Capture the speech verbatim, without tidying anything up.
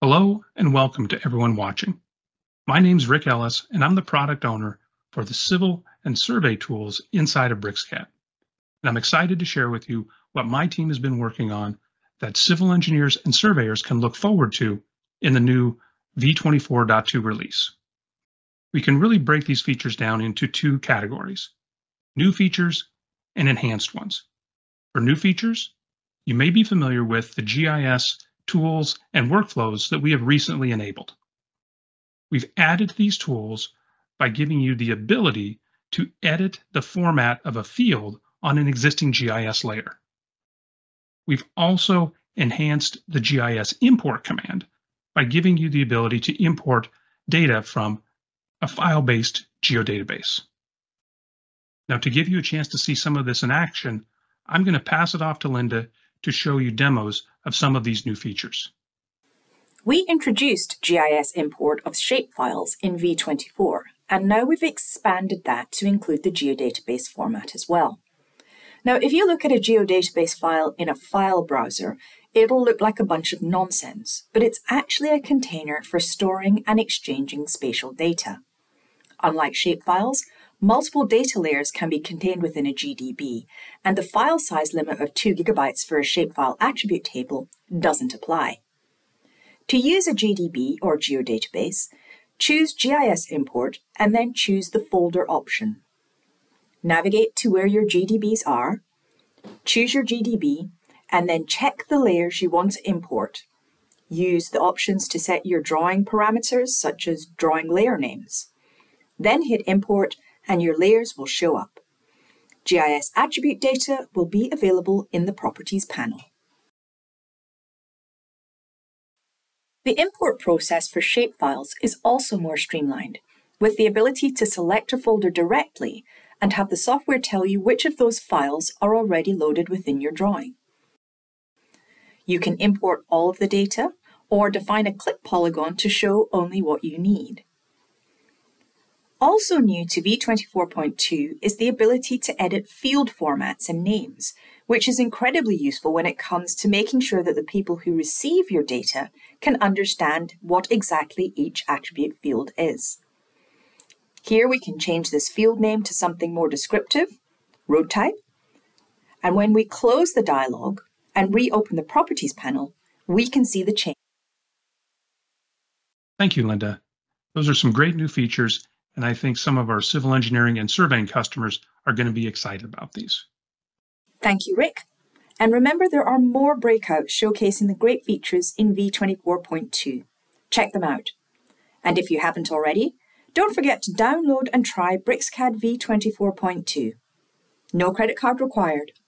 Hello and welcome to everyone watching. My name's Rick Ellis and I'm the product owner for the civil and survey tools inside of BricsCAD. And I'm excited to share with you what my team has been working on that civil engineers and surveyors can look forward to in the new V twenty-four point two release. We can really break these features down into two categories: new features and enhanced ones. For new features, you may be familiar with the G I S tools and workflows that we have recently enabled. We've added these tools by giving you the ability to edit the format of a field on an existing G I S layer. We've also enhanced the G I S import command by giving you the ability to import data from a file-based Geodatabase. Now, to give you a chance to see some of this in action, I'm going to pass it off to Linda to show you demos of some of these new features. We introduced G I S import of shapefiles in V twenty-four, and now we've expanded that to include the Geodatabase format as well. Now, if you look at a Geodatabase file in a file browser, it'll look like a bunch of nonsense, but it's actually a container for storing and exchanging spatial data. Unlike shapefiles, multiple data layers can be contained within a G D B, and the file size limit of two gigabytes for a shapefile attribute table doesn't apply. To use a G D B or Geodatabase, choose G I S import and then choose the folder option. Navigate to where your G D Bs are, choose your G D B, and then check the layers you want to import. Use the options to set your drawing parameters, such as drawing layer names. Then hit import and your layers will show up. G I S attribute data will be available in the Properties panel. The import process for shapefiles is also more streamlined, with the ability to select a folder directly and have the software tell you which of those files are already loaded within your drawing. You can import all of the data or define a clip polygon to show only what you need. Also new to V twenty-four point two is the ability to edit field formats and names, which is incredibly useful when it comes to making sure that the people who receive your data can understand what exactly each attribute field is. Here we can change this field name to something more descriptive, road type, and when we close the dialog and reopen the Properties panel, we can see the change. Thank you, Linda. Those are some great new features, and I think some of our civil engineering and surveying customers are going to be excited about these. Thank you, Rick. And remember, there are more breakouts showcasing the great features in V twenty-four point two. Check them out. And if you haven't already, don't forget to download and try BricsCAD V twenty-four point two. No credit card required.